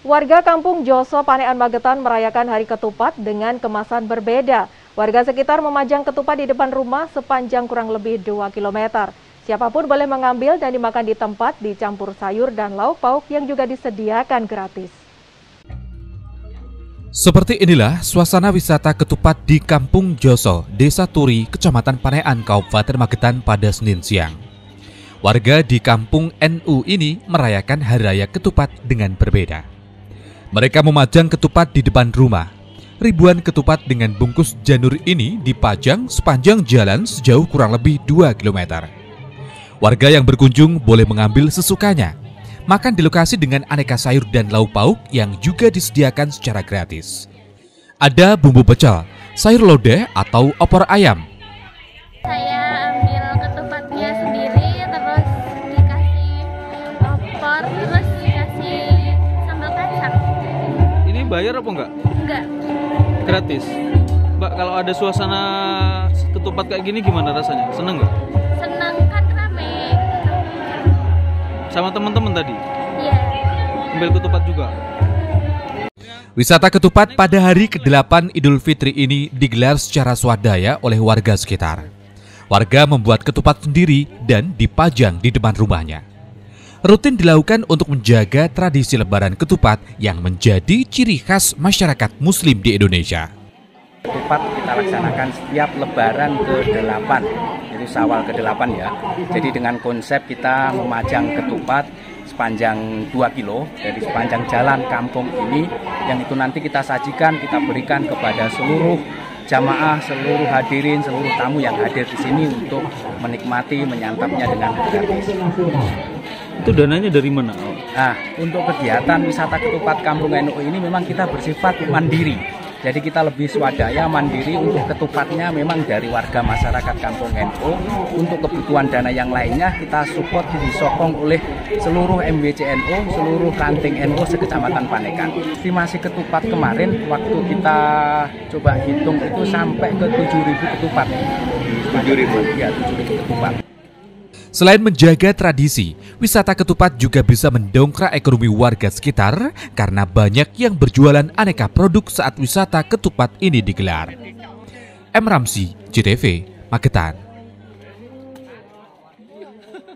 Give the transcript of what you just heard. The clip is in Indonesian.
Warga Kampung Joso, Panean, Magetan merayakan Hari Ketupat dengan kemasan berbeda. Warga sekitar memajang ketupat di depan rumah sepanjang kurang lebih 2 km. Siapapun boleh mengambil dan dimakan di tempat, dicampur sayur dan lauk pauk yang juga disediakan gratis. Seperti inilah suasana wisata ketupat di Kampung Joso, Desa Turi, Kecamatan Panean, Kabupaten Magetan pada Senin siang. Warga di Kampung NU ini merayakan Hari Raya Ketupat dengan berbeda. Mereka memajang ketupat di depan rumah. Ribuan ketupat dengan bungkus janur ini dipajang sepanjang jalan sejauh kurang lebih 2 km. Warga yang berkunjung boleh mengambil sesukanya. Makan di lokasi dengan aneka sayur dan lauk pauk yang juga disediakan secara gratis. Ada bumbu pecel, sayur lodeh atau opor ayam. Saya ambil ketupatnya sendiri, terus dikasih opor, terus dikasih sambal kacang. Ini bayar apa enggak? Enggak. Gratis. Mbak, kalau ada suasana ketupat kayak gini gimana rasanya? Seneng nggak? Senang kan rame. Sama teman-teman tadi? Iya. Ambil ketupat juga? Wisata ketupat pada hari ke-8 Idul Fitri ini digelar secara swadaya oleh warga sekitar. Warga membuat ketupat sendiri dan dipajang di depan rumahnya. Rutin dilakukan untuk menjaga tradisi lebaran ketupat yang menjadi ciri khas masyarakat Muslim di Indonesia. Ketupat kita laksanakan setiap lebaran ke-8, itu Syawal ke-8 ya. Jadi dengan konsep kita memajang ketupat sepanjang 2 kilo dari sepanjang jalan kampung ini, yang itu nanti kita sajikan, kita berikan kepada seluruh jamaah, seluruh hadirin, seluruh tamu yang hadir di sini untuk menikmati, menyantapnya dengan gratis. Itu dananya dari mana? Nah, untuk kegiatan wisata ketupat Kampung NU ini memang kita bersifat mandiri. Jadi kita lebih swadaya, mandiri. Untuk ketupatnya memang dari warga masyarakat Kampung NU. Untuk kebutuhan dana yang lainnya kita support, disokong oleh seluruh MWC NU, seluruh ranting NU sekecamatan Panekan. Estimasi ketupat kemarin waktu kita coba hitung itu sampai ke 7.000 ketupat. 7.000? Ya, 7.000 ketupat. Selain menjaga tradisi, wisata ketupat juga bisa mendongkrak ekonomi warga sekitar karena banyak yang berjualan aneka produk saat wisata ketupat ini digelar. M. Ramzi, JTV, Magetan.